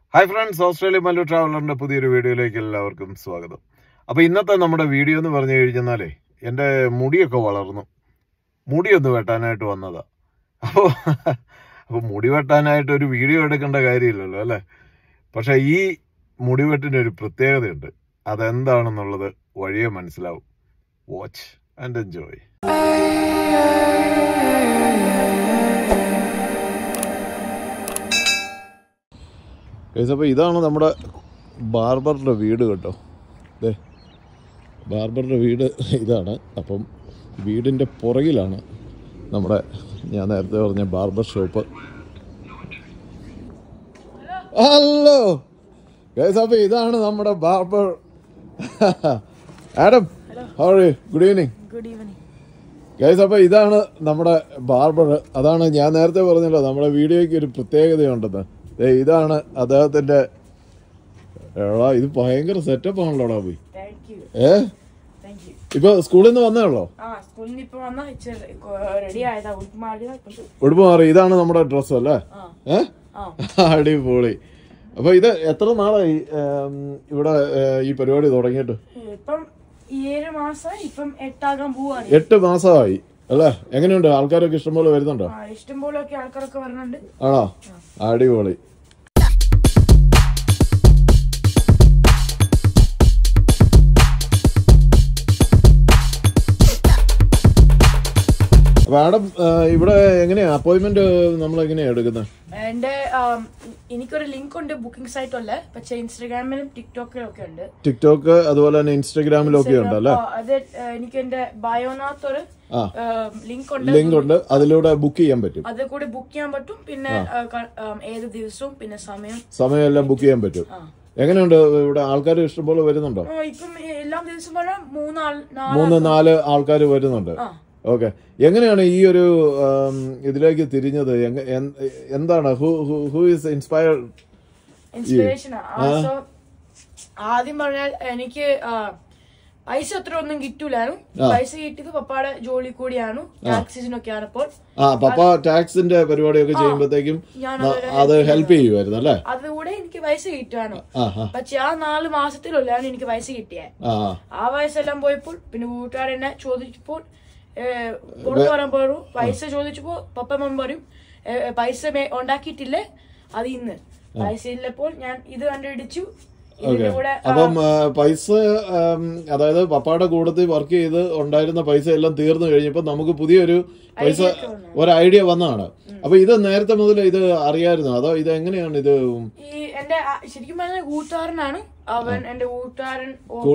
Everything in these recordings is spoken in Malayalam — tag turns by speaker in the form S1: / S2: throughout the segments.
S1: ഹായ് ഫ്രണ്ട്സ്, ഓസ്ട്രേലിയ മല്ലു ട്രാവലറിന്റെ പുതിയൊരു വീഡിയോയിലേക്ക് എല്ലാവർക്കും സ്വാഗതം. അപ്പോൾ ഇന്നത്തെ നമ്മുടെ വീഡിയോ എന്ന് പറഞ്ഞു കഴിഞ്ഞാലേ എൻ്റെ മുടിയൊക്കെ വളർന്നു, മുടിയൊന്ന് വെട്ടാനായിട്ട് വന്നതാ. അപ്പോൾ മുടി വെട്ടാനായിട്ട് ഒരു വീഡിയോ എടുക്കേണ്ട കാര്യമില്ലല്ലോ അല്ലേ? പക്ഷെ ഈ മുടിവെട്ടിനൊരു പ്രത്യേകതയുണ്ട്. അതെന്താണെന്നുള്ളത് വഴിയെ മനസ്സിലാവും. Watch and enjoy. അപ്പോൾ ഇതാണ് നമ്മുടെ ബാർബറിൻ്റെ വീട് കേട്ടോ. അതെ, ബാർബറിൻ്റെ വീട് ഇതാണ്. അപ്പം വീടിൻ്റെ പുറകിലാണ് നമ്മുടെ ഞാൻ നേരത്തെ പറഞ്ഞ ബാർബർ ഷോപ്പ്. ഹലോ ഗൈസ്, അപ്പോൾ ഇതാണ് നമ്മുടെ barber. Adam, how are you? Good evening. Guys, അപ്പോൾ ഇതാണ് നമ്മുടെ ബാർബർ. അതാണ് ഞാൻ നേരത്തെ പറഞ്ഞല്ലോ നമ്മുടെ വീഡിയോയ്ക്ക് ഒരു പ്രത്യേകതയുണ്ടെന്ന്. ഇതാണ് അദ്ദേഹത്തിന്റെ. ഇത് ഭയങ്കര സെറ്റപ്പ് ആണല്ലോടാ പോയി. ഇപ്പൊ സ്കൂളിൽ നിന്ന് വന്നേ ഉള്ളോ? ഉടുപ്പ് മാറി. ഇതാണ് നമ്മുടെ ഡ്രസ് അല്ലേ? അടിപൊളി. അപ്പൊ ഇത് എത്ര നാളായി ഇവിടെ ഈ പരിപാടി തുടങ്ങിയിട്ട്? 8 മാസമായി അല്ലേ? എങ്ങനെയുണ്ട്? ആൾക്കാരൊക്കെ ഇഷ്ടംപോലെ വരുന്നുണ്ടോ?
S2: ഇഷ്ടംപോലെയൊക്കെ ആൾക്കാരൊക്കെ വരുന്നുണ്ട്.
S1: ആണോ? അടിപൊളി. മാഡം, ഇവിടെ എങ്ങനെയാ അപ്പോയിന്റ്മെന്റ് നമ്മൾ എങ്ങനെയാ എടുക്കുന്നത്?
S2: എനിക്കൊരു ലിങ്ക് ഉണ്ട് ബുക്കിംഗ് സൈറ്റ്. പക്ഷേ ഇൻസ്റ്റാഗ്രാമിലും ടിക്ടോക്കിലും ഒക്കെ ഉണ്ട്.
S1: ടിക്ടോക്ക് അതുപോലെ തന്നെ ഇൻസ്റ്റാഗ്രാമിലും ഒക്കെ ഉണ്ട് അല്ലേ?
S2: അത് എനിക്ക് എന്റെ ബയോനകത്തൊരു
S1: ലിങ്ക് ഉണ്ട്. അതിലൂടെ ബുക്ക് ചെയ്യാൻ പറ്റും.
S2: അത് കൂടി ബുക്ക് ചെയ്യാൻ പറ്റും. പിന്നെ ഏത് ദിവസവും പിന്നെ സമയം എല്ലാം
S1: ബുക്ക് ചെയ്യാൻ പറ്റും. എങ്ങനെയുണ്ട് ഇവിടെ? ആൾക്കാർ ഇഷ്ടംപോലെ വരുന്നുണ്ടോ?
S2: ഇപ്പം എല്ലാ ദിവസവും
S1: 3-4 ആൾക്കാർ വരുന്നുണ്ട്. ഓക്കെ. എങ്ങനെയാണ് ഈ ഒരു ഇതിലേക്ക് തിരിഞ്ഞത്? എന്താണ് ഹു ഈസ് ഇൻസ്പയർഡ്?
S2: ഇൻസ്പിറേഷൻ ആദ്യം പറഞ്ഞാൽ എനിക്ക് പൈസ അത്ര ഒന്നും കിട്ടൂലായിരുന്നു. പൈസ കിട്ടിയത് പപ്പാടെ ജോലി കൂടിയാണ്. ടാക്സിനൊക്കെ ആണപ്പോൾ
S1: പപ്പ ടാക്സിന്റെ പരിപാടിയൊക്കെ ചെയ്യുമ്പോഴത്തേക്കും അത് ഹെൽപ്പ് ചെയ്യുമായിരുന്നു അല്ലേ?
S2: അതുകൂടെ എനിക്ക് പൈസ കിട്ടുവാണ്. പക്ഷെ ആ 4 മാസത്തിലുള്ളതാണ് എനിക്ക് പൈസ കിട്ടിയത്. ആ പൈസ എല്ലാം പോയപ്പോൾ പിന്നെ കൂട്ടുകാരെന്നെ ചോദിച്ചപ്പോൾ പുറത്തു വരാൻ പോയി. പൈസ ചോദിച്ചപ്പോ പപ്പമ്മ പറയും പൈസ ഉണ്ടാക്കിയിട്ടില്ലേ, അത് ഇന്ന് പൈസ ഇല്ലപ്പോൾ ഞാൻ ഇത് കണ്ടുപിടിച്ചു.
S1: അപ്പം പൈസ, അതായത് പപ്പായുടെ കൂടത്തിൽ വർക്ക് ചെയ്ത് ഉണ്ടായിരുന്ന പൈസ എല്ലാം തീർന്നു കഴിഞ്ഞപ്പോ നമുക്ക് പുതിയൊരു പൈസ ഒരു ഐഡിയ വന്നതാണ്. അപ്പൊ ഇത് നേരത്തെ മുതൽ ഇത് അറിയായിരുന്നു അതോ ഇത് എങ്ങനെയാണ്? ഇത്
S2: എന്റെ ശരിക്കും പറഞ്ഞ കൂട്ടുകാരനാണ് അവൻ. എന്റെ കൂട്ടുകാരൻ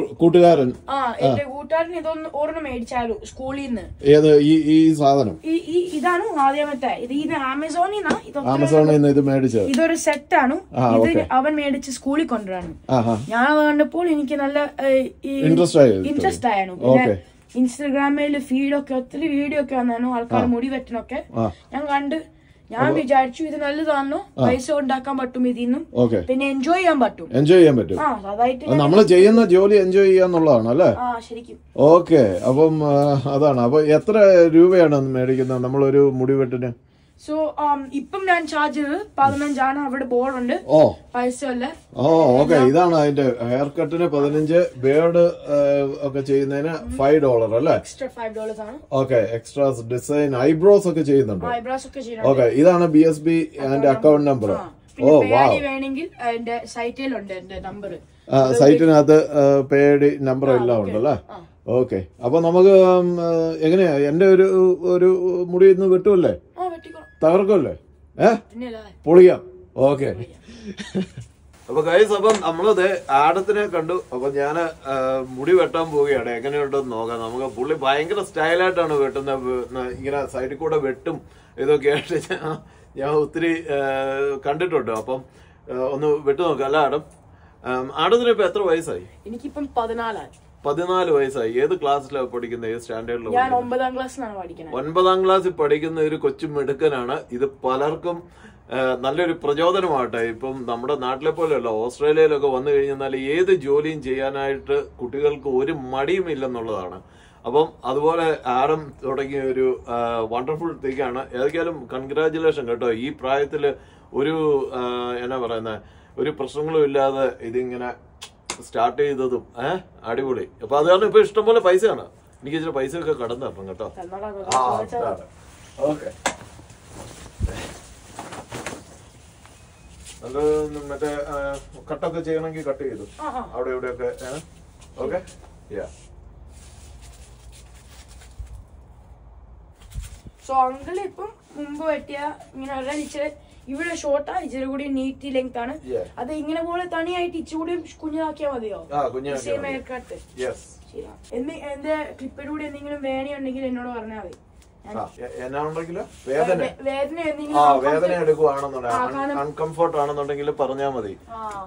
S2: എന്റെ കൂട്ടുകാരൻ ഇതൊന്ന് ഒരെണ്ണം മേടിച്ചാലു സ്കൂളിൽ നിന്ന്.
S1: ഏത് ഈ സാധനം?
S2: ഇതാണ് ആദ്യമത്തെ. ഇത് ആമസോണിൽ
S1: നിന്ന് ഇത് മേടിച്ചത്.
S2: ഇതൊരു സെറ്റ് ആണ്. ഇത് അവൻ മേടിച്ച് സ്കൂളിൽ കൊണ്ടുവരാണ്. ഞാൻ അത് കണ്ടപ്പോൾ എനിക്ക് നല്ല ഇൻട്രസ്റ്റ് ആയിരുന്നു. പിന്നെ ഇൻസ്റ്റഗ്രാമില് ഫീഡൊക്കെ ഒത്തിരി വീഡിയോ ഒക്കെ വന്നു ആൾക്കാർ മുടി വെട്ടനൊക്കെ ഞാൻ കണ്ട്. ഞാൻ വിചാരിച്ചു ഇത് നല്ലതാണോ, പൈസ ഉണ്ടാക്കാൻ പറ്റും ഇതിന്നും, പിന്നെ എൻജോയ് ചെയ്യാൻ പറ്റും.
S1: അതായിട്ട് നമ്മൾ ചെയ്യുന്ന ജോലി എൻജോയ് ചെയ്യാന്നുള്ളതാണ് അല്ലേ?
S2: ശരിക്കും.
S1: ഓക്കെ. അപ്പം അതാണ്. അപ്പൊ എത്ര രൂപയാണ് മേടിക്കുന്നത് നമ്മളൊരു മുടിവെട്ടിന്?
S2: സോ ഇപ്പം ഞാൻ ചാർജ് ചെയ്തത് 15 അവിടെ ബോർഡുണ്ട്. പൈസ അല്ലേ?
S1: ഓക്കെ. ഇതാണ് അതിന്റെ ഹെയർ കട്ടിന് 15, ബേർഡ് ഒക്കെ ചെയ്യുന്നതിന് $5 അല്ലേ?
S2: എക്സ്ട്രാ $5 ആണ്.
S1: ഓക്കെ. എക്സ്ട്രാ ഡിസൈൻ ഐബ്രോസ് ഒക്കെ ചെയ്യുന്നുണ്ട്. ഓക്കെ. ഇതാണ് BSB ആൻഡ് അക്കൗണ്ട് നമ്പർ.
S2: വേണമെങ്കിൽ എന്റെ സൈറ്റിലുണ്ട് എന്റെ നമ്പർ.
S1: സൈറ്റിനകത്ത് പേഡ് നമ്പർ എല്ലാം ഉണ്ടല്ലേ? ഓക്കെ. അപ്പൊ നമുക്ക് എങ്ങനെയാ എന്റെ ഒരു മുടി ഇന്ന് വെട്ടുമല്ലേ? തകർക്കല്ലേ? പൊളിയാം. ഓക്കെ. അപ്പൊ ഗൈസ്, അപ്പം നമ്മളത് ആഡത്തിനെ കണ്ടു. അപ്പൊ ഞാന് മുടി വെട്ടാൻ പോവുകയാണ്. എങ്ങനെയുണ്ടെന്ന് നോക്കാം. നമുക്ക് പുള്ളി ഭയങ്കര സ്റ്റൈലായിട്ടാണ് വെട്ടുന്നത്. ഇങ്ങനെ സൈഡിൽ കൂടെ വെട്ടും ഇതൊക്കെ ആയിട്ട് ഞാൻ ഒത്തിരി കണ്ടിട്ടുണ്ട്. അപ്പം ഒന്ന് വെട്ടു നോക്കാം അല്ല ആഡം? ആഡത്തിന് ഇപ്പൊ എത്ര വയസ്സായി?
S2: എനിക്കിപ്പം 14
S1: വയസ്സായി. ഏത് ക്ലാസ്സിലാണ് പഠിക്കുന്നത്? ഏത് സ്റ്റാൻഡേർഡിലാണ്?
S2: 9ാം ക്ലാസ്സിലാണ് പഠിക്കുന്നത്.
S1: 9ാം ക്ലാസ്സിൽ പഠിക്കുന്ന ഒരു കൊച്ചു മിടുക്കനാണ്. ഇത് പലർക്കും നല്ലൊരു പ്രചോദനമാട്ടെ. ഇപ്പം നമ്മുടെ നാട്ടിലെ പോലെയല്ല, ഓസ്ട്രേലിയയിലൊക്കെ വന്നു കഴിഞ്ഞാൽ ഏത് ജോലിയും ചെയ്യാനായിട്ട് കുട്ടികൾക്ക് ഒരു മടിയും ഇല്ലെന്നുള്ളതാണ്. അപ്പം അതുപോലെ ആഡം തുടങ്ങിയ ഒരു വണ്ടർഫുൾ തിങ്ങാണ്. ഏതൊക്കെയാലും കൺഗ്രാജുലേഷൻ കേട്ടോ. ഈ പ്രായത്തിൽ ഒരു എന്നാ പറയുന്നത് ഒരു പ്രശ്നങ്ങളും ഇല്ലാതെ ഇതിങ്ങനെ സ്റ്റാർട്ട് ചെയ്തതും അടിപൊളി. അപ്പൊ അത് കാരണം ഇപ്പൊ ഇഷ്ടംപോലെ പൈസയാണ്. എനിക്ക് ഇച്ചിരി പൈസ ഒക്കെ കടന്നു തരണം കേട്ടോ. ഓക്കെ, അത് മറ്റേ കട്ടൊക്കെ ചെയ്യണമെങ്കിൽ കട്ട് ചെയ്തു അവിടെ ഇവിടെയൊക്കെ. ഓക്കെ,
S2: സോ അങ്കിൾ ഇപ്പം മുമ്പ് വെട്ടിയ ഇങ്ങനെ ഇച്ചിരി ഇവിടെ ഷോർട്ടാ, ഇച്ചിരി കൂടി നീറ്റ് ലെങ്ത് ആണ്. അത് ഇങ്ങനെ പോലെ തനിയായിട്ട് ഇച്ചിരി കൂടി കുഞ്ഞാക്കിയാ മതിയോ? കട്ട് എന്റെ ക്ലിപ്പിലൂടെ എന്തെങ്കിലും വേദനയുണ്ടെങ്കിൽ എന്നോട് പറഞ്ഞാൽ മതി.
S1: വേദന എടുക്കുവാണെന്നുണ്ടെങ്കിൽ അൺകംഫർട്ട് ആണെന്നുണ്ടെങ്കിൽ പറഞ്ഞാൽ മതി.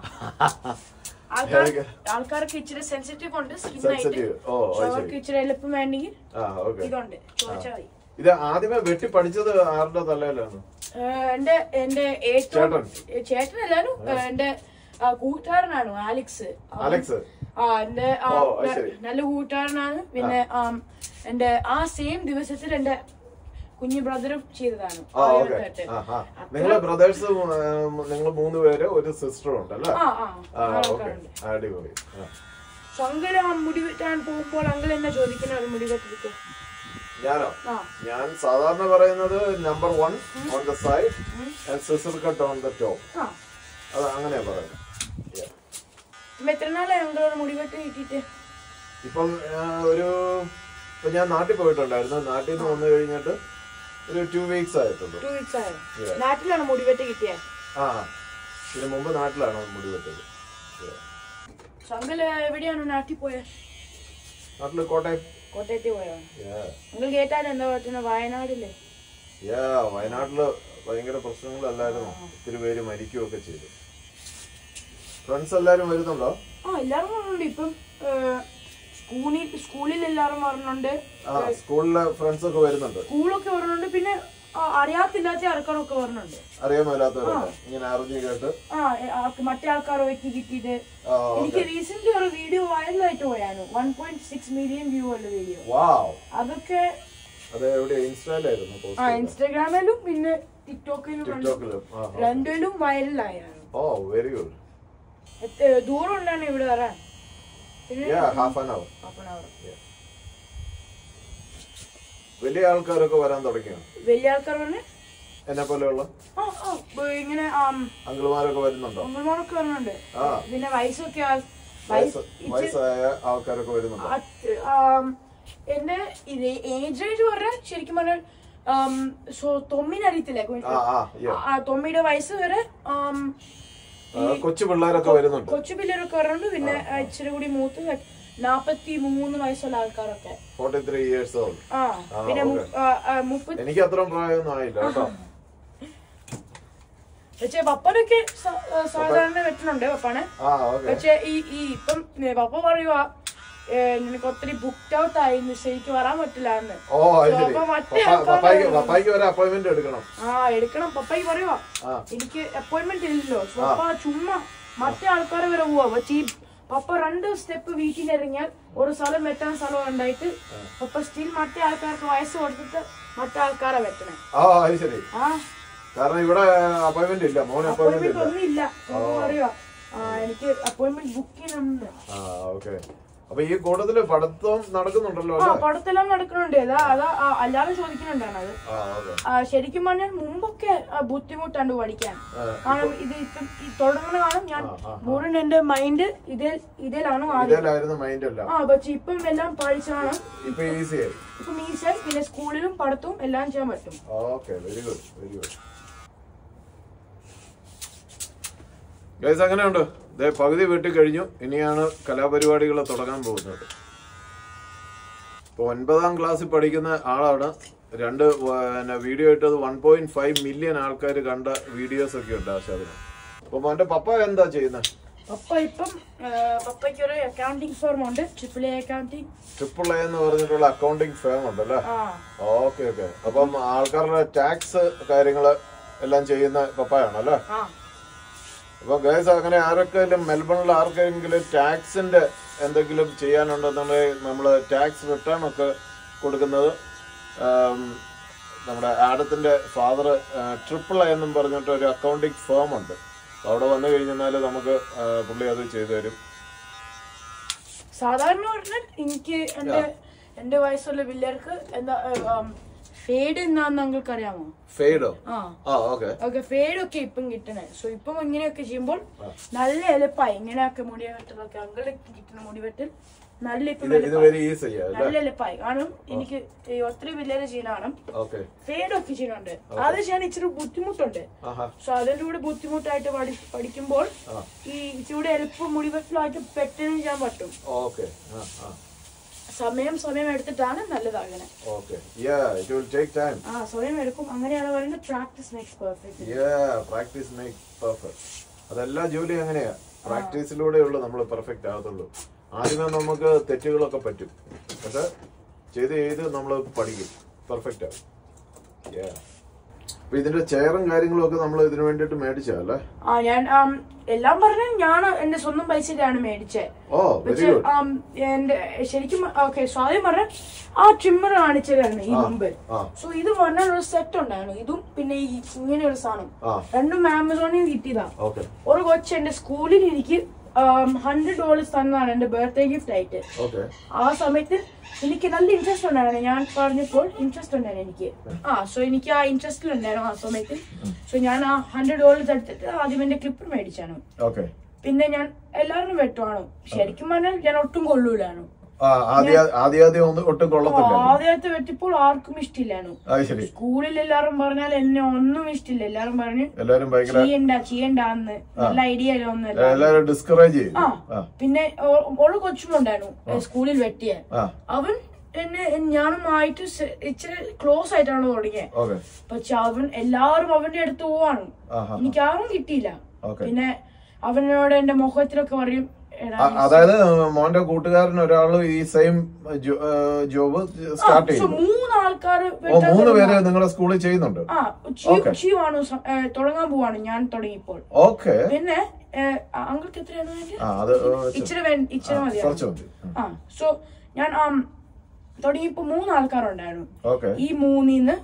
S2: ആൾക്കാർക്ക് ഇച്ചിരി സെൻസിറ്റീവ് ഉണ്ട് സ്കിന്നായിട്ട്, അവർക്ക് ഇച്ചിരി എളുപ്പം വേണമെങ്കിൽ ഇതുണ്ട്, ചോദിച്ചാൽ മതി.
S1: ഇത് ആദ്യമേ വെട്ടി പഠിച്ചത് ആരുടെ തലയിലാണ്?
S2: എന്റെ ഏറ്റവും ചേട്ടനല്ലാനും എന്റെ കൂട്ടുകാരനാണ് ആലക്സ്. എന്റെ നല്ല കൂട്ടുകാരനാണ്. പിന്നെ എന്റെ ആ സെയിം ദിവസത്തിൽ എന്റെ കുഞ്ഞു ബ്രദറും ചെയ്തതാണ്.
S1: നിങ്ങളെ ബ്രദേഴ്സ് നിങ്ങൾ 3 പേര് ഒരു സിസ്റ്ററും ഉണ്ടല്ലേ? അടിപൊളി.
S2: അങ്കിള് ആ മുടി വെട്ടാൻ പോകുമ്പോൾ അങ്കിൾ എന്നെ ചോദിക്കുന്ന ഒരു മുടി വെട്ടിരിക്കും.
S1: ഞാനോ? ഞാൻ സാധാരണ പറയുന്നത് number 1 on the side and scissor cut on the top. അത് അങ്ങനെയാ പറയുന്നത്.
S2: എത്ര നാളായി അങ്കിളോട് മുടി വെട്ടി കിട്ടിയിട്ട്?
S1: ഇപ്പം ഇപ്പൊ ഞാൻ നാട്ടിൽ പോയിട്ടുണ്ടായിരുന്നു. നാട്ടിൽ നിന്ന് വന്നു കഴിഞ്ഞിട്ട് ഒരു 2 വീക്സ് ആയിട്ടുള്ളൂ.
S2: നാട്ടിലാണ് മുടി വെട്ടി കിട്ടിയത്?
S1: ഇതിന് മുമ്പ് നാട്ടിലാണ് മുടി വെട്ടത്.
S2: അങ്കിള് എവിടെയാണ് നാട്ടിൽ പോയത്?
S1: നാട്ടില് കോട്ടയത്തിൽ
S2: പോയാണ്. നിങ്ങൾ കേട്ടാലും എന്താ പറ്റുന്ന വയനാടില്ലേ?
S1: വയനാട്ടില് ഭയങ്കര പ്രശ്നങ്ങളല്ലായിരുന്നു. ഒത്തിരി പേര് മരിക്കുകയൊക്കെ ചെയ്തു. ഫ്രണ്ട്സ് എല്ലാരും വരുന്നുണ്ടോ?
S2: എല്ലാരും വരുന്നുണ്ട്. ഇപ്പം സ്കൂളിൽ എല്ലാരും വരുന്നുണ്ട്.
S1: സ്കൂളിലെ ഫ്രണ്ട്സ് ഒക്കെ വരുന്നുണ്ട്.
S2: സ്കൂളൊക്കെ വരുന്നുണ്ട്. പിന്നെ അറിയാത്തില്ലാത്ത ആൾക്കാരൊക്കെ വരുന്നുണ്ട്.
S1: അറിയാമല്ലാത്തവരൊക്കെ ഇങ്ങനെ അറിഞ്ഞു കേട്ട്
S2: മറ്റേ ആൾക്കാർ വെച്ച് കിട്ടിയിട്ട്. എനിക്ക് റീസെന്റ് ഒരു വീഡിയോ വൈറലായിട്ട് പോയാണ്. 1.6 മില്യൺ വ്യൂ ഉള്ള വീഡിയോ. അതൊക്കെ ഇൻസ്റ്റാഗ്രാമിലും പിന്നെ ടിക്ടോക്കിലും രണ്ടിലും വൈറലായാണ്.
S1: Very good.
S2: ദൂരം ഉണ്ടാണ് ഇവിടെ വരാൻ.
S1: Half an hour. വലിയ ആൾക്കാരൊക്കെ വരാൻ തുടങ്ങിയോ?
S2: വലിയ ആൾക്കാർ പറഞ്ഞ
S1: എന്നെ പോലെയുള്ള
S2: ഇങ്ങനെ
S1: അങ്കിൾമാരൊക്കെ വരുന്നുണ്ടോ?
S2: അങ്കിൾമാരൊക്കെ വരുന്നുണ്ട്. പിന്നെ
S1: വയസ്സായ ആൾക്കാരൊക്കെ വരുന്നുണ്ടോ?
S2: എന്റെ ഏജ് പറഞ്ഞാൽ ശരിക്കും പറഞ്ഞാൽ തൊമ്മിനറിയത്തില്ലേ? തൊമ്മിയുടെ വയസ്സ് വരെ
S1: കൊച്ചു പിള്ളേരൊക്കെ വരുന്നുണ്ട്.
S2: കൊച്ചു പിള്ളേരൊക്കെ വരുന്നുണ്ട്. പിന്നെ ഇച്ചിരി കൂടി മൂത്ത് 43 വയസ്സുള്ള ആൾക്കാരൊക്കെ.
S1: 43 years old.
S2: പിന്നെ
S1: എനിക്ക് അത്ര പ്രായമൊന്നും ആയില്ല കേട്ടോ.
S2: പക്ഷെ പപ്പനൊക്കെ സാധാരണ വെട്ടുന്നുണ്ട് പപ്പാണ്. പക്ഷെ ഈ ഇപ്പം പപ്പ പറയുവാ നിനക്ക് ഒത്തിരി ബുക്ക്ഡ് ഔട്ട് ആയി, ശരിക്കും വരാൻ പറ്റില്ല എന്ന്. എടുക്കണം. പപ്പായി പറയുവാ എനിക്ക് അപ്പോയിന്റ്മെന്റ് ഇല്ലല്ലോ. പപ്പ ചുമ്മാ മറ്റേ ആൾക്കാരെ വരെ പോവാ. പക്ഷെ പപ്പ 2 സ്റ്റെപ്പ് വീട്ടിൽ ഇറങ്ങിയാൽ ഒരു സ്ഥലം വെട്ടാൻ സ്ഥലം ഉണ്ടായിട്ട് പപ്പ സ്റ്റിൽ മറ്റേ ആൾക്കാർക്ക് വയസ്സ് കൊടുത്തിട്ട് മറ്റേ ആൾക്കാരെ വെട്ടണേ.
S1: കാരണം ഇവിടെ അപ്പോയിന്റ്മെന്റ് ഇല്ല.
S2: അപ്പോയിന്റ്മെന്റ് ഒന്നുമില്ല. പറയുവാ എനിക്ക് അപ്പോയിന്റ്മെന്റ് ബുക്ക് ചെയ്യുന്നുണ്ട്.
S1: അപ്പൊ ഈ കൂട്ടത്തില് പഠിത്തം നടക്കുന്നുണ്ടല്ലോ?
S2: പഠിത്തെല്ലാം നടക്കുന്നുണ്ട്. അതാ അല്ലാതെ ചോദിക്കുന്നുണ്ടാണ് അത്. ശരിക്കും പറഞ്ഞാൽ മുമ്പൊക്കെ ബുദ്ധിമുട്ടുണ്ട് പഠിക്കാൻ. കാരണം ഇത് ഇപ്പം തുടങ്ങുന്ന കാലം ഞാൻ മുഴുവൻ എന്റെ മൈൻഡ് ഇതിലാണ് പക്ഷെ ഇപ്പം എല്ലാം പഠിച്ചാണ് ഇപ്പം ഈസിയായി. പിന്നെ സ്കൂളിലും പഠിത്തവും എല്ലാം ചെയ്യാൻ പറ്റും.
S1: ഗൈസ് അങ്ങനെയുണ്ട്. പകുതി വെട്ടി കഴിഞ്ഞു. ഇനിയാണ് കലാപരിപാടികൾ തുടങ്ങാൻ പോകുന്നത്. ഇപ്പൊ 9ാം ക്ലാസ്സിൽ പഠിക്കുന്ന ആളാണ്. വീഡിയോ ഇട്ടത് 1.5 മില്യൺ ആൾക്കാർ കണ്ട വീഡിയോസ് ഒക്കെ ഉണ്ട് ആശാദിന്. അപ്പൊ മോന്റെ പപ്പ എന്താ ചെയ്യുന്നത്?
S2: പപ്പ ഇപ്പം പപ്പയ്ക്ക് ഒരു അക്കൗണ്ടിങ് ഫേം ഉണ്ട്.
S1: ട്രിപ്പിൾ എ എന്ന് പറഞ്ഞിട്ടുള്ള അക്കൗണ്ടിങ് ഫേം ഉണ്ടല്ലേ? ഓക്കെ. അപ്പം ആൾക്കാരുടെ ടാക്സ് കാര്യങ്ങള് എല്ലാം ചെയ്യുന്ന പപ്പയാണല്ലേ? അപ്പൊ ഗൈസ് അങ്ങനെ ആരൊക്കെയും മെൽബണിൽ ആർക്കെങ്കിലും ടാക്സിന്റെ എന്തെങ്കിലും ചെയ്യാനുണ്ടെന്നുണ്ടെങ്കിൽ നമ്മള് ടാക്സ് റിട്ടേൺ ഒക്കെ കൊടുക്കുന്നത് നമ്മുടെ ആഡത്തിന്റെ ഫാദർ ട്രിപ്പിൾ എ എന്നും പറഞ്ഞിട്ട് ഒരു അക്കൗണ്ടിങ് ഫേം ഉണ്ട്. അവിടെ വന്നു കഴിഞ്ഞാല് നമുക്ക് പുള്ളി അത് ചെയ്തു തരും.
S2: സാധാരണ പറഞ്ഞാൽ എനിക്ക് എന്റെ വയസ്സുള്ള പിള്ളേർക്ക് എന്താ ഫേഡ് എന്നാന്ന് നിങ്ങൾക്ക് അറിയാമോ?
S1: ഫേഡോ?
S2: ഫേഡ് ഒക്കെ ഇപ്പം കിട്ടണേ. സോ ഇപ്പം ഇങ്ങനെയൊക്കെ ചെയ്യുമ്പോൾ നല്ല എളുപ്പമായി. ഇങ്ങനെയൊക്കെ മുടി വെട്ടലൊക്കെ അങ്കിള് കിട്ടുന്ന മുടി വെട്ടൽ നല്ല എളുപ്പമായി. കാരണം എനിക്ക് ഒത്തിരി പിള്ളേര് ചെയ്യണം, ഫേഡ് ഒക്കെ ചെയ്യുന്നുണ്ട്. അത് ചെയ്യാൻ ഇച്ചിരി ബുദ്ധിമുട്ടുണ്ട്. സോ അതിന്റെ കൂടെ ബുദ്ധിമുട്ടായിട്ട് പഠിക്കുമ്പോൾ ഈ ഇച്ചിരി എളുപ്പം മുടി വെട്ടലായിട്ട് പെട്ടെന്ന് ചെയ്യാൻ പറ്റും. സമയം എടുത്തിട്ടാണ് നല്ലതാകണേ. സമയം എടുക്കും. അങ്ങനെയാണ് പറയുന്നത് പ്രാക്ടീസ് മേക്സ് പെർഫെക്റ്റ്.
S1: അതെല്ലാ ജോലി അങ്ങനെയാ, പ്രാക്ടീസിലൂടെയുള്ളൂ നമ്മൾ പെർഫെക്റ്റ് ആകത്തുള്ളൂ. ആദ്യമേ നമുക്ക് തെറ്റുകളൊക്കെ പറ്റും, പക്ഷെ ചെയ്ത് നമ്മൾ പഠിക്കും, പെർഫെക്റ്റ് ആവും. അപ്പൊ ഇതിന്റെ ചെയറും കാര്യങ്ങളും ഒക്കെ നമ്മൾ ഇതിനു വേണ്ടിട്ട് മേടിച്ചല്ലേ?
S2: ഞാൻ എല്ലാം പറഞ്ഞ ഞാൻ എന്റെ സ്വന്തം പൈസയിലാണ് മേടിച്ചത്. എന്റെ ശരിക്കും സ്വാധീനം പറഞ്ഞ ആ ട്രിമ്മർ കാണിച്ചതാണ് ഈ മുമ്പ്. സോ ഇത് പറഞ്ഞാൽ ഒരു സെറ്റ് ഉണ്ടായിരുന്നു, ഇതും പിന്നെ ഇങ്ങനെ ഒരു സാധനം രണ്ടും ആമസോണിൽ കിട്ടിയതാ. ഒരു കൊച്ചു എന്റെ സ്കൂളിൽ എനിക്ക് $100 തന്നതാണ് എന്റെ ബർത്ത്ഡേ ഗിഫ്റ്റ് ആയിട്ട്. ആ സമയത്ത് എനിക്ക് നല്ല ഇൻട്രസ്റ്റ് ഉണ്ടായിരുന്നു. ഞാൻ പറഞ്ഞപ്പോൾ ഇൻട്രസ്റ്റ് ഉണ്ടായിരുന്നു എനിക്ക്. സോ എനിക്ക് ആ ഇൻട്രസ്റ്റിൽ ഉണ്ടായിരുന്നു ആ സമയത്ത്. സോ ഞാൻ ആ $100 എടുത്തിട്ട് ആദ്യം എന്റെ ക്ലിപ്പർ മേടിച്ചാണ്. പിന്നെ ഞാൻ എല്ലാവരും വെട്ടുവാണ്. ശരിക്കും പറഞ്ഞാൽ ഞാൻ ഒട്ടും കൊള്ളൂലാണ്. ആദ്യത്തെ വെട്ടിപ്പോൾ ആർക്കും ഇഷ്ടമില്ലായിരുന്നു. സ്കൂളിൽ എല്ലാരും പറഞ്ഞാൽ എന്നെ ഒന്നും ഇഷ്ടമില്ല. എല്ലാരും പറഞ്ഞു ചെയ്യണ്ടെന്ന്, നല്ല ഐഡിയ ഒന്നല്ല. പിന്നെ ഒരു കൊച്ചുമുണ്ടായിരുന്നു സ്കൂളിൽ വെട്ടിയ. അവൻ എന്നെ ഞാനുമായിട്ട് ഇച്ചിരി ക്ലോസ് ആയിട്ടാണ് തുടങ്ങിയത്. പക്ഷെ അവൻ എല്ലാരും അവന്റെ അടുത്ത് പോവാണ്, എനിക്ക് ആരും കിട്ടിയില്ല. പിന്നെ അവനോട് എന്റെ മുഖത്തിലൊക്കെ പറയും.
S1: അതായത് മോന്റെ കൂട്ടുകാരൻ ഒരാള് ഈ സെയിം ജോബ് സ്റ്റാർട്ട് ചെയ്തു.
S2: 3 ആൾക്കാര്
S1: 3 പേര് നിങ്ങളുടെ സ്കൂളിൽ ചെയ്യുന്നുണ്ട്.
S2: തുടങ്ങാൻ പോവാണ് ഞാൻ തുടങ്ങിയപ്പോൾ. പിന്നെ അങ്ങൾക്ക് എത്രയാണ് ഇച്ചിരി മതി. സോ ഞാൻ തുടങ്ങിയപ്പോ 3 ആൾക്കാരുണ്ടായിരുന്നു. ഈ 3-ന്ന്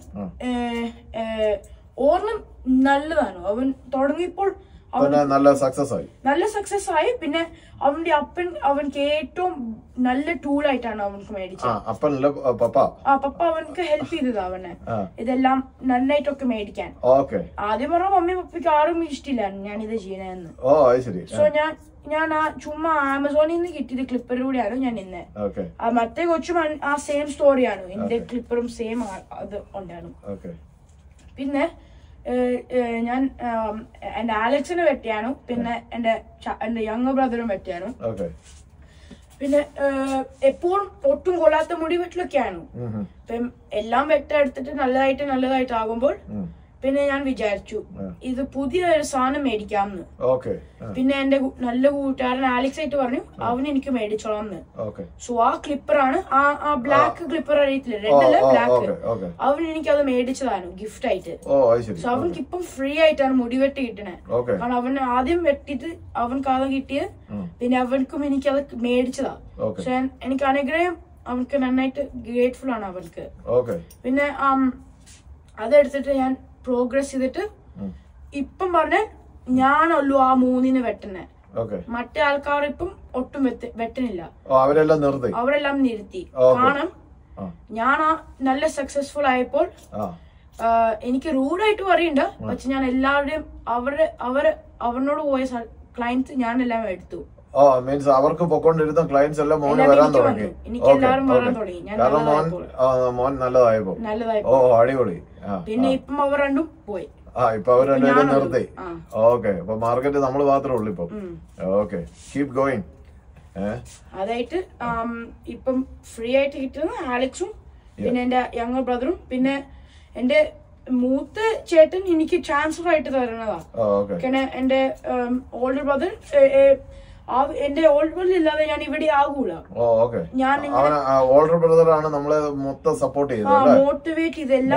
S2: ഓർണം നല്ലതാണ്. അവൻ തുടങ്ങിയപ്പോൾ
S1: നല്ല
S2: സക്സസ് ആയി. പിന്നെ അവന്റെ അപ്പൻ അവൻക്ക് ഏറ്റവും നല്ല ടൂൾ ആയിട്ടാണ് അവൻക്ക് മേടിച്ചത്. പപ്പ അവൻക്ക് ഹെൽപ്പ് ചെയ്തത് അവനെ ഇതെല്ലാം നന്നായിട്ടൊക്കെ മേടിക്കാൻ. ആദ്യം പറഞ്ഞ മമ്മി പപ്പയ്ക്ക് ആരും ഇഷ്ടമില്ല ഞാൻ ഇത് ചെയ്യണെന്ന്. സോ ഞാൻ ആ ചുമ്മാ ആമസോണിൽ നിന്ന് കിട്ടിയത് ക്ലിപ്പറിലൂടെയാണ് ഞാൻ ഇന്ന്. മറ്റേ കൊച്ചും ആ സെയിം സ്റ്റോറിയാണ്. എന്റെ ക്ലിപ്പറും സെയിം അത് ഉണ്ടായിരുന്നു. പിന്നെ ഞാൻ എന്റെ ആലക്സിനെ വെട്ടിയാണ്. പിന്നെ എന്റെ യങ് ബ്രദറും വെട്ടിയാണ്. പിന്നെ എപ്പോഴും ഒട്ടും കൊള്ളാത്ത മുടി വെട്ടിലൊക്കെയാണ്. ഇപ്പം എല്ലാം വെട്ടെടുത്തിട്ട് നല്ലതായിട്ട് ആകുമ്പോൾ പിന്നെ ഞാൻ വിചാരിച്ചു ഇത് പുതിയ ഒരു സാധനം മേടിക്കാമെന്ന്. പിന്നെ എന്റെ നല്ല കൂട്ടുകാരൻ ആലക്സ് ആയിട്ട് പറഞ്ഞു അവൻ എനിക്ക് മേടിച്ചോളാന്ന്. സോ ആ ക്ലിപ്പറാണ്, ആ ബ്ലാക്ക് ക്ലിപ്പർ അറിയത്തില്ല, റെഡ് അല്ല ബ്ലാക്ക്. അവൻ എനിക്ക് അത് മേടിച്ചതാണ് ഗിഫ്റ്റ് ആയിട്ട്. സോ അവൻക്ക് ഇപ്പം ഫ്രീ ആയിട്ടാണ് മുടിവെട്ട് കിട്ടണേ. കാരണം അവൻ ആദ്യം വെട്ടിട്ട് അവൻക്ക് അത് കിട്ടിയത്, പിന്നെ അവൻക്കും എനിക്ക് അത് മേടിച്ചതാ. സോ എനിക്ക് അനുഗ്രഹം, അവൻക്ക് നന്നായിട്ട് ഗ്രേറ്റ്ഫുൾ ആണ് അവൻക്ക്. പിന്നെ അതെടുത്തിട്ട് ഞാൻ പ്രോഗ്രസ് ചെയ്തിട്ട് ഇപ്പം പറഞ്ഞ ഞാനല്ലോ ആ 3-ന് വെട്ടുന്നേ. മറ്റേ ആൾക്കാർ ഇപ്പം ഒട്ടും വെട്ടണില്ല, അവരെല്ലാം നിർത്തി. കാരണം ഞാൻ നല്ല സക്സസ്ഫുൾ ആയപ്പോൾ എനിക്ക് റൂഡായിട്ട് പറയണ്ട, പക്ഷെ ഞാൻ എല്ലാവരുടെയും അവരോട് പോയ ക്ലയൻസ് ഞാൻ എല്ലാം എടുത്തു.
S1: അവർക്ക് പൊക്കൊണ്ടിരുന്ന ക്ലയൻസ് എല്ലാം മോന് വരാൻ തുടങ്ങി. കാരണം മോൻ നല്ലതായപ്പോ. അടിപൊളി.
S2: പിന്നെ ഇപ്പം അവർ രണ്ടും പോയി.
S1: ഇപ്പൊ അവർ രണ്ടുപേരും നിർത്തി. അപ്പൊ മാർക്കറ്റ് നമ്മൾ മാത്രമേ ഉള്ളൂ ഇപ്പൊ. Keep going.
S2: അതായിട്ട് ഇപ്പം ഫ്രീ ആയിട്ട് കിട്ടുന്ന ആലക്സും പിന്നെ എന്റെ യങ് ബ്രദറും പിന്നെ എന്റെ മൂത്ത ചേട്ടൻ എനിക്ക് ട്രാൻസ്ഫർ ആയിട്ട് തരുന്നതാ. കാരണം എന്റെ ഓൾഡർ ബ്രദർ എന്റെ ഓൾഡർ ഇല്ലാതെ ഞാൻ ഇവിടെ ആകൂല. ഞാൻ
S1: ഓൾഡർ ബ്രദർ ആണ് നമ്മളെ മൊത്തം സപ്പോർട്ട് ചെയ്തത്,
S2: മോട്ടിവേറ്റ് ചെയ്തെല്ലാം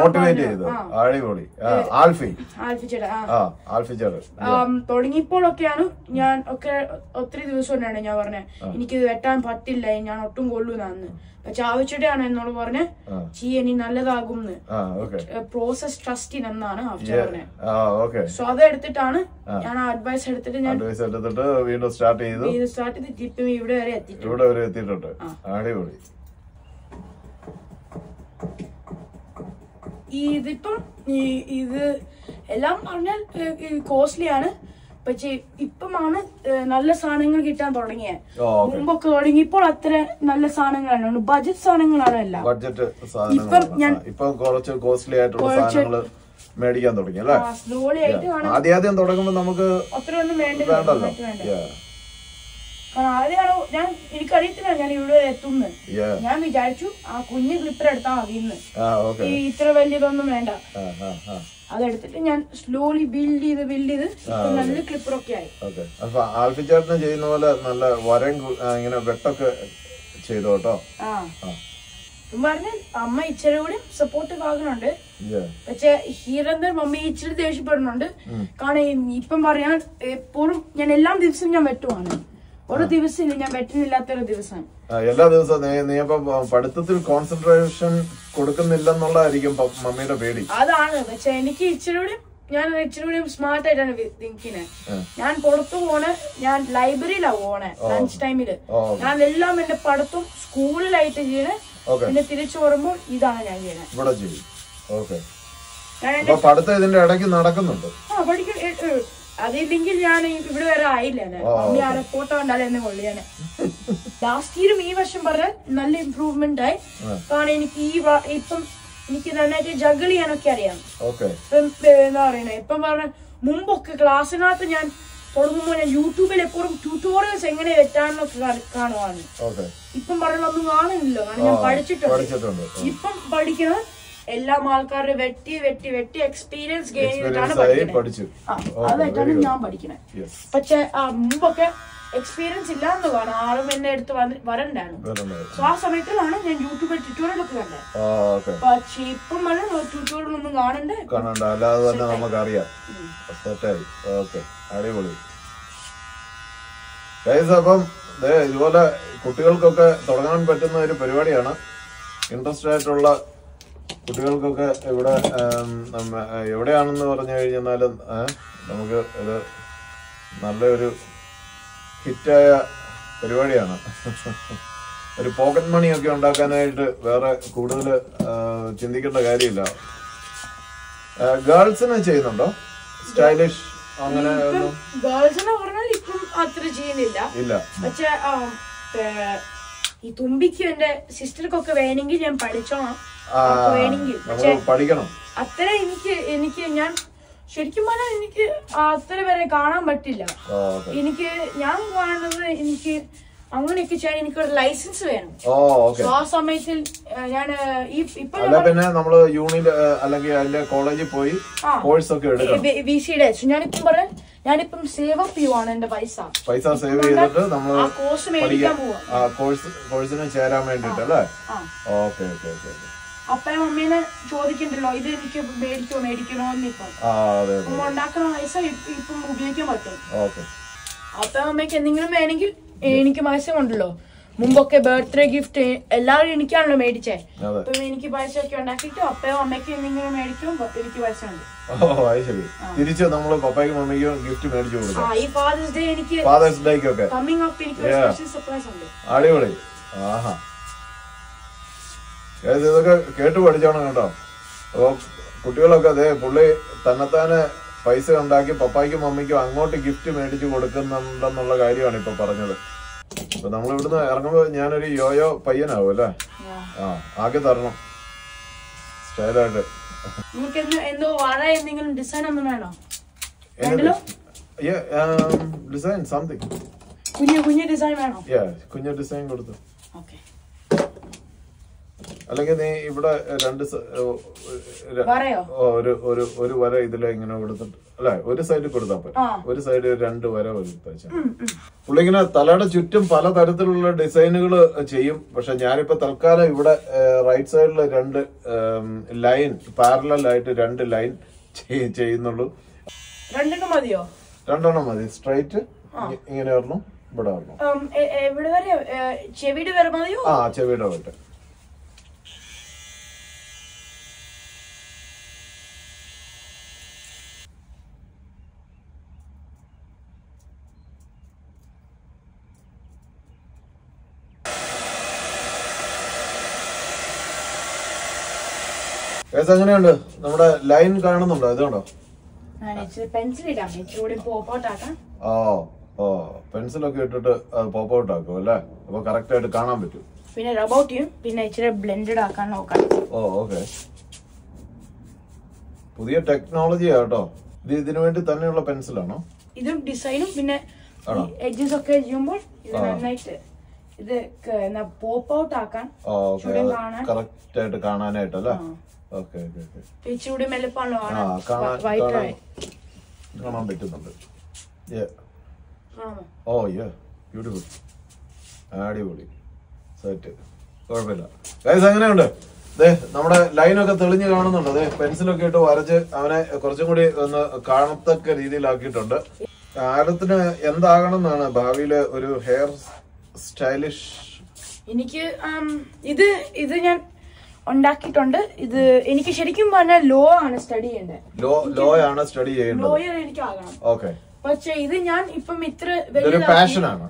S2: തുടങ്ങിയപ്പോഴൊക്കെയാണ് ഞാൻ ഒത്തിരി ദിവസം ഉണ്ടാണ് ഞാൻ പറഞ്ഞത് എനിക്കിത് വെട്ടാൻ പറ്റില്ല, ഞാൻ ഒട്ടും കൊള്ളൂന്ന്. ചാവിച്ചിട്ടാണ് എന്നോട് പറഞ്ഞ് ഇനി നല്ലതാകും, പ്രോസസ് ട്രസ്റ്റ് എന്നാണ് പറഞ്ഞത്. സോ അത് എടുത്തിട്ടാണ് ഞാൻ അഡ്വൈസ് എടുത്തിട്ട് ഞാൻ
S1: വീണ്ടും സ്റ്റാർട്ട്
S2: ചെയ്തിട്ട് ഇപ്പം ഇവിടെ വരെ എത്തിയിട്ടുണ്ട്. ഇതിപ്പം ഇത് എല്ലാം പറഞ്ഞാൽ കോസ്റ്റ്ലി ആണ്, പക്ഷെ ഇപ്പമാണ് നല്ല സാധനങ്ങൾ കിട്ടാൻ തുടങ്ങിയത്. മുമ്പൊക്കെ തുടങ്ങിയപ്പോൾ അത്ര നല്ല സാധനങ്ങളാണ്, ബഡ്ജറ്റ് സാധനങ്ങളാണ് എല്ലാം. ഇപ്പം ഞാൻ
S1: കുറച്ച് കോസ്റ്റ്ലി ആയിട്ടുള്ള സാധനങ്ങൾ മേടിക്കാൻ തുടങ്ങി അല്ലേ?
S2: സ്ലോലി ആയിട്ട്
S1: ആദ്യം തുടങ്ങുമ്പോ നമുക്ക്
S2: അത്ര ഒന്നും വേണ്ടല്ലോ. ആദ്യമാണോ എനിക്കറിയത്തില്ല ഞാൻ ഇവിടെ എത്തുന്നത്. ഞാൻ വിചാരിച്ചു ആ കുഞ്ഞ് ക്ലിപ്പർ എടുത്താൽ മതിന്ന്, ഇത്ര വലിയതൊന്നും വേണ്ട. അതെടുത്തിട്ട് ഞാൻ സ്ലോലി ബിൽഡ് ചെയ്ത് നല്ല ക്ലിപ്പറൊക്കെ ആയി.
S1: ആൽഫിച്ചേട്ടന് ചെയ്യുന്ന പോലെ നല്ല വരം ഇങ്ങനെ വെട്ടൊക്കെ ചെയ്തോ കേട്ടോ.
S2: പറഞ്ഞ അമ്മ ഇച്ചിരി കൂടി സപ്പോർട്ടീവ് ആകുന്നുണ്ട്, പക്ഷെ ഹീറന്തർ മമ്മി ഇച്ചിരി ദേഷ്യപ്പെടുന്നുണ്ട്. കാരണം ഇപ്പം പറയാൻ എപ്പോഴും ഞാൻ എല്ലാ ദിവസവും ഞാൻ വെട്ടുവാണ്, ഒരു ദിവസം ഇല്ല ഞാൻ വെട്ടുന്നില്ലാത്തൊരു ദിവസം.
S1: എല്ലാ ദിവസവും നീ ഇപ്പൊ പഠിത്തത്തിൽ കോൺസെൻട്രേഷൻ കൊടുക്കുന്നില്ലെന്നുള്ളതായിരിക്കും മമ്മിയുടെ പേടി.
S2: അതാണ്. പക്ഷെ എനിക്ക് ഇച്ചിരി കൂടി സ്മാർട്ട് ആയിട്ടാണ് തിങ്കിനെ. ഞാൻ പുറത്തു പോണേ, ഞാൻ ലൈബ്രറിയിലാണ് പോണേ ലഞ്ച് ടൈമില്. ഞാൻ എല്ലാം എന്റെ പഠിത്തം സ്കൂളിലായിട്ട് ചെയ്യണേ, പിന്നെ തിരിച്ചു വരുമ്പോ ഇതാണ് ഞാൻ ചെയ്യണേ.
S1: നടക്കുന്നുണ്ട്.
S2: അതില്ലെങ്കിൽ ഞാൻ ഇവിടെ വരെ ആയില്ലേ. മമ്മി ആ റിപ്പോർട്ട് കണ്ടാലേ എന്നെ കൊള്ളിയാണ്. ലാസ്റ്റ് ഇയറും ഈ വർഷം പറഞ്ഞാൽ നല്ല ഇമ്പ്രൂവ്മെന്റ് ആയി. കാരണം എനിക്ക് ഇപ്പം എനിക്ക് നന്നായിട്ട് ജഗിൾ ചെയ്യാനൊക്കെ അറിയാം. എന്താ പറയണേ, ഇപ്പം പറഞ്ഞ മുമ്പൊക്കെ ക്ലാസ്സിനകത്ത് ഞാൻ തുടങ്ങുമ്പോ ഞാൻ യൂട്യൂബിൽ എപ്പോഴും ട്യൂട്ടോറിയൽസ് എങ്ങനെ വെറ്റാന്നൊക്കെ കാണുവാണ്. ഇപ്പം പറഞ്ഞൊന്നും കാണുന്നില്ലോ, കാരണം ഞാൻ പഠിച്ചിട്ടുണ്ട്. ഇപ്പം പഠിക്കുന്നത് എല്ലാം ആൾക്കാരുടെ വെട്ടി എക്സ്പീരിയൻസ് ഗെയിൻ ചെയ്തിട്ടാണ് അതായിട്ടാണ് ഞാൻ പഠിക്കണേ. പക്ഷെ മുമ്പൊക്കെ എക്സ്പീരിയൻസ് ഇല്ലാന്ന് കാണാം, ആരും എന്നെ അടുത്ത് വരണ്ടായിരുന്നു. സോ ആ സമയത്തിലാണ് ഞാൻ യൂട്യൂബിൽ ട്യൂട്ടോറിയൽ ഒക്കെ കണ്ടത്. പക്ഷെ ഇപ്പം ട്യൂട്ടോറിയൽ ഒന്നും കാണണ്ടേ,
S1: നമുക്കറിയാം. അടിപൊളി. അപ്പം ഇതുപോലെ കുട്ടികൾക്കൊക്കെ തുടങ്ങാൻ പറ്റുന്ന ഒരു പരിപാടിയാണ്. ഇൻട്രസ്റ്റ് ആയിട്ടുള്ള കുട്ടികൾക്കൊക്കെ ഇവിടെ എവിടെയാണെന്ന് പറഞ്ഞു കഴിഞ്ഞാലും നമുക്ക് ഇത് നല്ലൊരു ഹിറ്റായ പരിപാടിയാണ്. ഒരു പോക്കറ്റ് മണിയൊക്കെ ഉണ്ടാക്കാനായിട്ട് വേറെ കൂടുതൽ ചിന്തിക്കേണ്ട കാര്യമില്ല. ഗേൾസിന് ചെയ്യുന്നുണ്ടോ സ്റ്റൈലിഷ് അങ്ങനെ?
S2: ഗേൾസിനെ പറഞ്ഞാൽ ഇപ്പം അത്ര ചെയ്യുന്നില്ല. പക്ഷെ ഈ തുമ്പിക്ക് എന്റെ സിസ്റ്റർക്കൊക്കെ വേണമെങ്കിൽ ഞാൻ പഠിച്ചോണം, വേണമെങ്കിൽ. പക്ഷെ അത്ര എനിക്ക് ഞാൻ ശരിക്കും പറഞ്ഞാൽ എനിക്ക് അത്ര വരെ കാണാൻ പറ്റില്ല. എനിക്ക് ഞാൻ കാണുന്നത് എനിക്ക് അങ്ങനെയൊക്കെ ചെയ്യാൻ എനിക്കൊരു ലൈസൻസ് വേണം. ആ സമയത്തിൽ ഞാൻ
S1: പിന്നെ നമ്മള് യൂണിയിൽ അല്ലെങ്കിൽ അതിന്റെ കോളേജിൽ പോയി കോഴ്സ് ഒക്കെ
S2: വിസിയുടെ ഞാനിപ്പം പറയാൻ ഞാനിപ്പം സേവ് അപ്പ് ചെയ്യുവാണ് എന്റെ പൈസ
S1: സേവ് ചെയ്തിട്ട് നമ്മൾ
S2: കോഴ്സ് മേടിക്കാൻ പോവാ,
S1: കോഴ്സിന് ചേരാൻ വേണ്ടിട്ട് അല്ലേ? ഓക്കെ.
S2: അപ്പയും അമ്മേനെ ചോദിക്കണ്ടല്ലോ ഇത് എനിക്ക് മേടിക്കണോ ഇപ്പം ഉണ്ടാക്കുന്ന പൈസ ഇപ്പം ഉപയോഗിക്കാൻ പറ്റും. അപ്പയും അമ്മയ്ക്ക് എന്തെങ്കിലും വേണമെങ്കിൽ എനിക്ക് പൈസ ഉണ്ടല്ലോ. മുമ്പൊക്കെ ബർത്ത്ഡേ ഗിഫ്റ്റ് എല്ലാവരും എനിക്കാണല്ലോ മേടിച്ചേ. അപ്പം എനിക്ക് പൈസ ഒക്കെ ഉണ്ടാക്കിയിട്ട് അപ്പയും അമ്മയ്ക്ക് എന്തെങ്കിലും മേടിക്കും, എനിക്ക് പൈസ ഉണ്ട്. ഈ ഫാദേഴ്സ് ഡേ എനിക്ക് കമ്മിങ് അപ്പ് എനിക്ക് സ്പെഷ്യൽ സർപ്രൈസ് ഉണ്ട്.
S1: അടിപൊളി. ഇതൊക്കെ കേട്ട് പഠിച്ചോണം കേട്ടോ. അപ്പൊ കുട്ടികളൊക്കെ അതെ പുള്ളി തന്നെത്താനെ പൈസ ഉണ്ടാക്കി പപ്പായ്ക്കും മമ്മിക്കും അങ്ങോട്ട് ഗിഫ്റ്റ് മേടിച്ചു കൊടുക്കുന്നുണ്ടെന്നുള്ള കാര്യമാണ് ഇപ്പൊ പറഞ്ഞത്. അപ്പൊ നമ്മൾ ഇവിടുന്ന് ഇറങ്ങുമ്പോ ഞാനൊരു യോയോ പയ്യനാവും അല്ലേ? ആകെ തരണം സ്റ്റൈലായിട്ട്. ഡിസൈൻ സംതിങ് കുഞ്ഞ ഡിസൈൻ കൊടുത്തു. അല്ലെങ്കിൽ നീ ഇവിടെ ഒരു വര ഇതിലെ ഇങ്ങനെ കൊടുത്തിട്ട് അല്ലെ? ഒരു സൈഡിൽ കൊടുത്താൽ പറ്റും, ഒരു സൈഡ് 2 വര തയ്ച്ചാൽ. പുള്ളിങ്ങനെ തലയുടെ ചുറ്റും പലതരത്തിലുള്ള ഡിസൈനുകൾ ചെയ്യും. പക്ഷെ ഞാനിപ്പോ തൽക്കാലം ഇവിടെ റൈറ്റ് സൈഡിൽ 2 ലൈൻ പാരലൽ ആയിട്ട് 2 ലൈൻ ചെയ്യുന്നുള്ളൂ.
S2: 2 മതിയോ?
S1: 2 മതി. സ്ട്രൈറ്റ് ഇങ്ങനെ വരണം, ഇവിടെ വരണം.
S2: ചെവിയുടെ വരെ മതിയോ?
S1: ചെവിയുടെ വരെ. എങ്ങനെയുണ്ട്? നമ്മുടെ ലൈൻ കാണുന്നുണ്ടോ? ഇതുണ്ടോ? പെൻസിലൊക്കെ ഇട്ടിട്ട് പോപ്പ് ഔട്ട് ആക്കും അല്ലേ? അപ്പൊ കറക്റ്റ് ആയിട്ട് കാണാൻ പറ്റും.
S2: പിന്നെ റബ് ചെയ്യും, പിന്നെ ഇച്ചിരി ബ്ലെൻഡഡ് ആക്കാൻ നോക്കാം.
S1: ഓക്കെ. പുതിയ ടെക്നോളജി ആട്ടോ. ഇതിനു വേണ്ടി തന്നെയുള്ള പെൻസിലാണോ?
S2: ഇതും ഡിസൈനും പിന്നെ എഡ്ജസ് ഒക്കെ ചെയ്യുമ്പോൾ ഇത് നന്നായിട്ട് ഇത് പോപ്പ് ഔട്ട് ആക്കാൻ
S1: കറക്റ്റ് ആയിട്ട് കാണാനായിട്ടല്ലേ? കാണാൻ പറ്റുന്നുണ്ട്. ബ്യൂട്ടിഫുൾ, അടിപൊളി സെറ്റ്, കുഴപ്പമില്ല. ഗൈസ് എങ്ങനെയുണ്ട്? നമ്മുടെ ലൈനൊക്കെ തെളിഞ്ഞ് കാണുന്നുണ്ട്. പെൻസിലൊക്കെ ഇട്ട് വരച്ച് അവനെ കുറച്ചും കൂടി ഒന്ന് കാണത്തക്ക രീതിയിലാക്കിയിട്ടുണ്ട്. ആരത്തിന് എന്താകണം എന്നാണ് ഭാവിയില് ഒരു ഹെയർ സ്റ്റൈലിഷ്?
S2: എനിക്ക് ഇത് ഞാൻ ഉണ്ടാക്കിയിട്ടുണ്ട്. ഇത് എനിക്ക് ശരിക്കും പറഞ്ഞാൽ ലോ ആണ് സ്റ്റഡി ചെയ്യേണ്ടത്.
S1: ലോ ആണ് സ്റ്റഡി ചെയ്യേണ്ടത്.
S2: ലോയർ എനിക്ക് ആകണം.
S1: ഓക്കെ.
S2: പക്ഷെ ഇത് ഞാൻ ഇപ്പം
S1: ഇതൊരു പാഷനാണ്.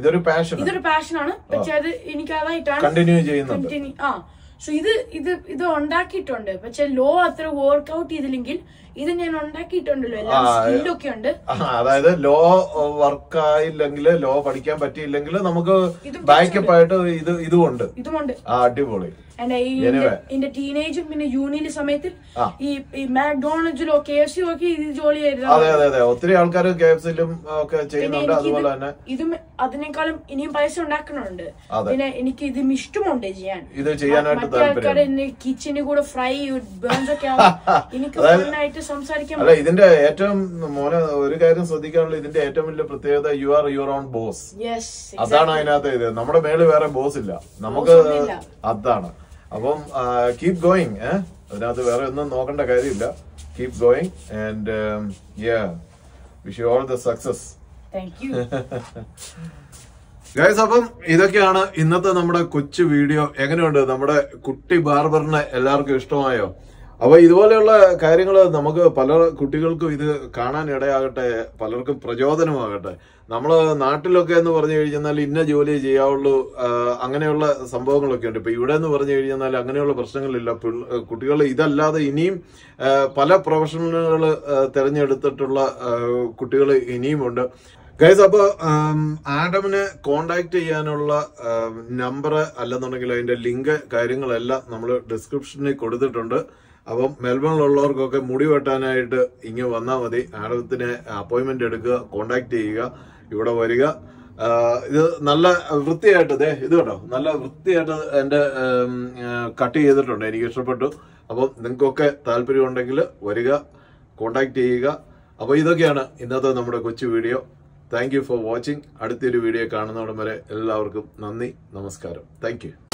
S2: പക്ഷെ അത് എനിക്ക് അതായിട്ടാണ്
S1: കണ്ടിന്യൂ ചെയ്യുന്നത്.
S2: സോ ഇത് ഉണ്ടാക്കിയിട്ടുണ്ട്. പക്ഷെ ലോ അത്ര വർക്ക്ഔട്ട് ചെയ്തില്ലെങ്കിൽ ഇത് ഞാൻ ഉണ്ടാക്കിയിട്ടുണ്ടല്ലോ, എല്ലാ സ്കില്ലൊക്കെ ഉണ്ട്.
S1: അതായത് ലോ വർക്ക് ആയില്ലെങ്കിൽ, ലോ പഠിക്കാൻ പറ്റിയില്ലെങ്കിൽ നമുക്ക് ബാക്കപ്പ് ആയിട്ട് ഇതുമുണ്ട്. അടിപൊളി.
S2: എന്റെ ടീനേജും പിന്നെ യൂണിയൻ സമയത്തിൽ ഈ മാക്ഡോണൽഡ്സിലോ KFC ഒക്കെ ഇത് ജോലിയായിരുന്നു.
S1: അതെ, ഒത്തിരി ആൾക്കാർ KFCയിലും ഒക്കെ ചെയ്യുന്നുണ്ട്. അതുപോലെ തന്നെ
S2: ഇതും അതിനേക്കാളും ഇനിയും പൈസ ഉണ്ടാക്കുന്നുണ്ട്. പിന്നെ എനിക്ക് ഇതും ഇഷ്ടമുണ്ട് ചെയ്യാൻ.
S1: ഇത് ചെയ്യാനായിട്ട്
S2: മറ്റേ ആൾക്കാരെ കിച്ചണിൽ കൂടെ ഫ്രൈ ബേൺസ് ഒക്കെ എനിക്ക് നന്നായിട്ട് സംസാരിക്കാൻ.
S1: അല്ല, ഇതിന്റെ ഏറ്റവും മോനെ ഒരു കാര്യം ശ്രദ്ധിക്കാനുള്ള, ഇതിന്റെ ഏറ്റവും വലിയ പ്രത്യേകത you are your own boss. അതാണ് അതിനകത്ത്. ഇത് നമ്മുടെ മേളിൽ വേറെ ബോസ് ഇല്ല, നമുക്ക് അതാണ്. അപ്പം കീപ് ഗോയിങ്. അതിനകത്ത് വേറെ ഒന്നും നോക്കേണ്ട കാര്യമില്ല. Keep going and wish you all the success. Guys, അപ്പം ഇതൊക്കെയാണ് ഇന്നത്തെ നമ്മുടെ കൊച്ചു വീഡിയോ. എങ്ങനെയുണ്ട്? നമ്മുടെ കുട്ടി ബാർബറിനെ എല്ലാവർക്കും ഇഷ്ടമായോ? അപ്പൊ ഇതുപോലെയുള്ള കാര്യങ്ങൾ നമുക്ക് പല കുട്ടികൾക്കും ഇത് കാണാൻ ഇടയാകട്ടെ, പലർക്കും പ്രചോദനമാകട്ടെ. നമ്മള് നാട്ടിലൊക്കെ എന്ന് പറഞ്ഞു കഴിഞ്ഞാൽ ഇന്ന ജോലി ചെയ്യാവുള്ളൂ, അങ്ങനെയുള്ള സംഭവങ്ങളൊക്കെ ഉണ്ട്. ഇപ്പൊ ഇവിടെ എന്ന് പറഞ്ഞു കഴിഞ്ഞാൽ അങ്ങനെയുള്ള പ്രശ്നങ്ങളില്ല. കുട്ടികൾ ഇതല്ലാതെ ഇനിയും പല പ്രൊഫഷണലുകൾ തിരഞ്ഞെടുത്തിട്ടുള്ള കുട്ടികൾ ഇനിയുമുണ്ട്. ഗൈസ്, അപ്പൊ ആഡമിനെ കോണ്ടാക്ട് ചെയ്യാനുള്ള നമ്പർ അല്ലെന്നുണ്ടെങ്കിൽ അതിന്റെ ലിങ്ക് കാര്യങ്ങളെല്ലാം നമ്മൾ ഡിസ്ക്രിപ്ഷനിൽ കൊടുത്തിട്ടുണ്ട്. അപ്പം മെൽബണിലുള്ളവർക്കൊക്കെ മുടി വെട്ടാനായിട്ട് ഇങ്ങനെ വന്നാൽ മതി. ആഡത്തിന് അപ്പോയിന്റ്മെന്റ് എടുക്കുക, കോണ്ടാക്ട് ചെയ്യുക, ഇവിടെ വരിക. ഇത് നല്ല വൃത്തിയായിട്ട് ഇത് കേട്ടോ, നല്ല വൃത്തിയായിട്ട് എന്റെ കട്ട് ചെയ്തിട്ടുണ്ട്. എനിക്ക് ഇഷ്ടപ്പെട്ടു. അപ്പം നിങ്ങൾക്കൊക്കെ താല്പര്യമുണ്ടെങ്കിൽ വരിക, കോണ്ടാക്ട് ചെയ്യുക. അപ്പൊ ഇതൊക്കെയാണ് ഇന്നത്തെ നമ്മുടെ കൊച്ചു video. Thank you for watching. അടുത്തൊരു വീഡിയോ കാണുന്നവിടം വരെ എല്ലാവർക്കും നന്ദി, നമസ്കാരം. Thank U.